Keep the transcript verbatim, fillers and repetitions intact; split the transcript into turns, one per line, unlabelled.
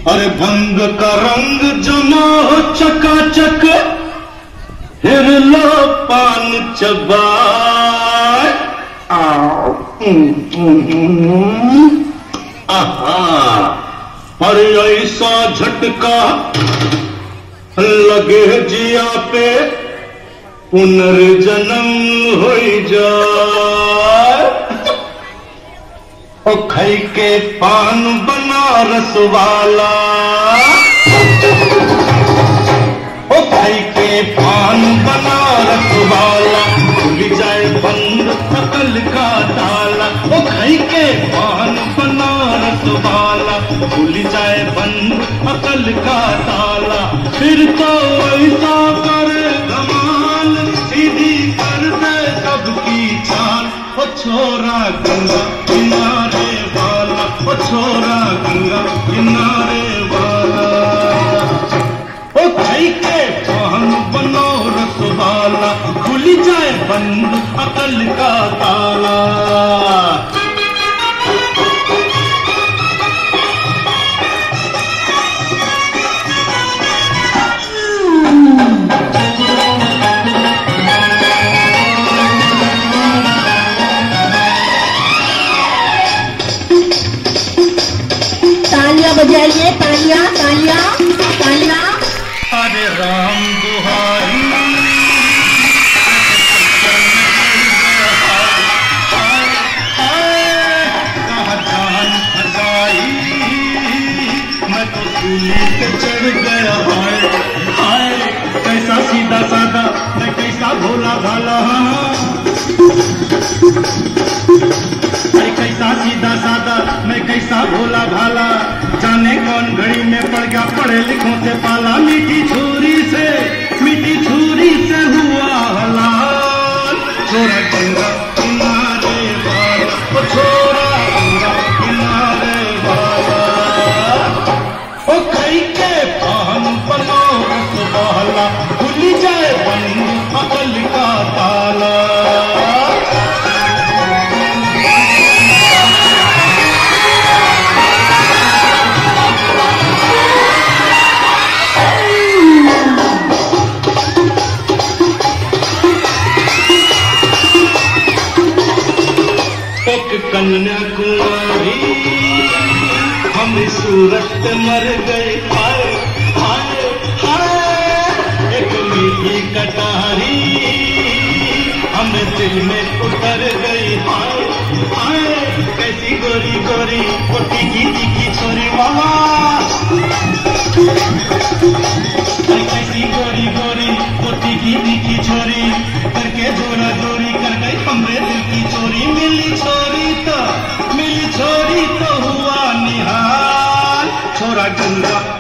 अरे भंग का रंग जमा हो चकाचक, फिर लो पान चबाए। आहा, अरे ऐसा झटका लगे जिया पे, पुनर्जन्म हो जाए। ओ खाई के पान बनारस वाला, ओ खाई के पान बनारस वाला, खुल जाए बंद अकल का ताला। ओ खाई के पान बनारस वाला, खुल जाए बंद अकल का ताला। फिर तो ऐसा करे धमाल, सीधी कर दे सबकी चाल। ओ छोरा गंगा किनारे वाला, ओ छोरा गंगा किनारे वाला, ओ खाई के पान बनारस वाला, खुल जाए बंद अकल का ताला।
तालियां बजाइए, तालियां तालियां तालियां।
अरे राम दुहारी, कहाँ जान फसाई, मैं तो सूली पे चढ़ गया। हाय हाय, कैसा सीधा साधा, मैं कैसा भोला भाला। कैसा सीधा साधा, मैं कैसा भोला भाला। जाने कौन घड़ी में पड़ गया पढ़े लिखों से पाला। मीठी छुरी से, मीठी छुरी से हुआ हलाल। छोरा गंगा किनारे वाला, ओ छोरा गंगा किनारे वाला, ओ खाई के पान बनारस वाला, खुल जाए बंद अकल का ताला। एक कन्याकुमारी हमें सूरत पे मर गई। हाय हाय हाय, एक मीठी कटारी हमें दिल में उतर गई। हाय हाय, कैसी गोरी गोरी वो टिकी टिकी छोरी मामा। कैसी गोरी गोरी वो टिकी टिकी छोरी, करके जोरा जोरी कर गई हमरे दिल की चोरी। मिली छोरी तो, मिली छोरी तो हुआ निहाल। छोरा गंगा